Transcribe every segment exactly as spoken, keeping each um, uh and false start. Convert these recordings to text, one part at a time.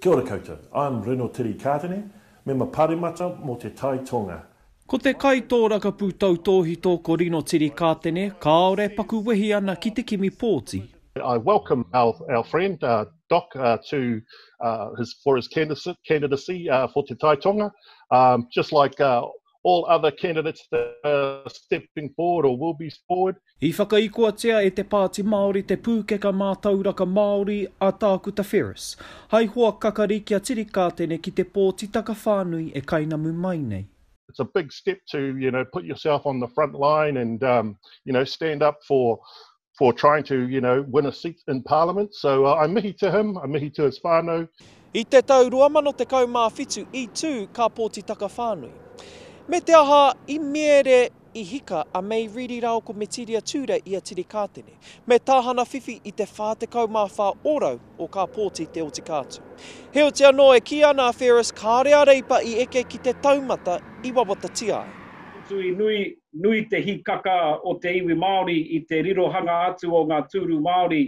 Kia ora koutou. I'm Reno Tiri Kātene, me ma parimata mo te Tai Tonga. Ko te kaitōraka pūtau tōhi tōko Reno Tiri Kātene, kāore paku wehi ana ki te kimi pōti. I welcome our, our friend uh, Doc uh, to uh, his for his candidacy, candidacy uh, for Te Tai Tonga. Um, just like uh, all other candidates that are stepping forward or will be forward. I whakaikoatia e te Pāti Māori te pūkeka mātauraka Māori a Tākuta Ferris. Hai hoa kakarikia Tiri Kātene ki te pōtitaka whānui e kainamu mai nei. It's a big step to, you know, put yourself on the front line and, um, you know, stand up for for trying to, you know, win a seat in Parliament. So uh, I'm mihi to him, I'm mihi to his whānau. I te tau ruamano te kaumāwhitu, i tū ka pōtitaka whānui. Me te aha i mere i hika a mei riri rao ko Metiria Ture i a Tiri Kātene. Me tāhana whiwhi i te whā te kaumāwha orau o ka pōti te oti kātu. Heo te anō e ki ana a Ferris ka rea reipa i eke ki te taumata i wawata tiai. Tui nui, nui te hikaka o te iwi Māori i te rirohanga atu o ngā tūru Māori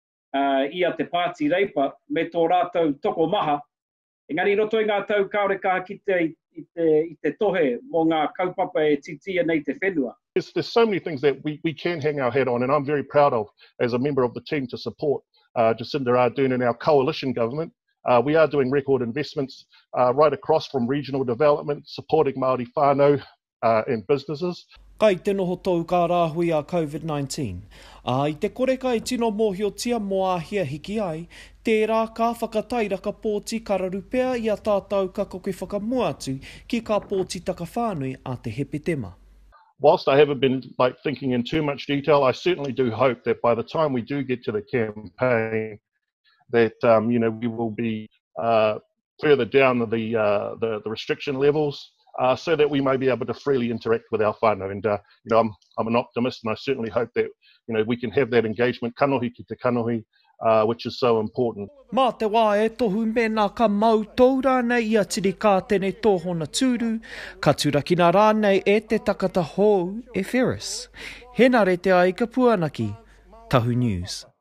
uh, i a te Pāti Reipa me tō rātou toko maha. Engari roto i ngā tau kaureka ki te, i te, i te tohe mō ngā kaupapa e titia nei te whenua. There's, there's so many things that we, we can hang our hat on, and I'm very proud of, as a member of the team, to support uh, Jacinda Ardern in our coalition government. Uh, we are doing record investments uh, right across from regional development, supporting Māori whānau, Uh, and businesses. Kai te noho tau ka rāhui a COVID nineteen. A i te koreka i tino mōhiotia mō āhia hiki ai, tērā ka whakatairaka pōti kararupea i a tātou ka koke whakamuatu ki ka pōti taka whānui a te hepe tema. Whilst I haven't been like thinking in too much detail, I certainly do hope that by the time we do get to the campaign, that um, you know, we will be uh, further down the, uh, the the restriction levels. Uh, so that we may be able to freely interact with our whānau. And, uh, you know, I'm, I'm an optimist, and I certainly hope that, you know, we can have that engagement, kanohi ki te kanohi, uh, which is so important. Mā te wā e tohu mena ka mau tōra nei i a Tiri Kātene tōhona tūru, ka turakina rānei e te takata hou e Ferris. Hena re te ai ka puanaki, Tahu News.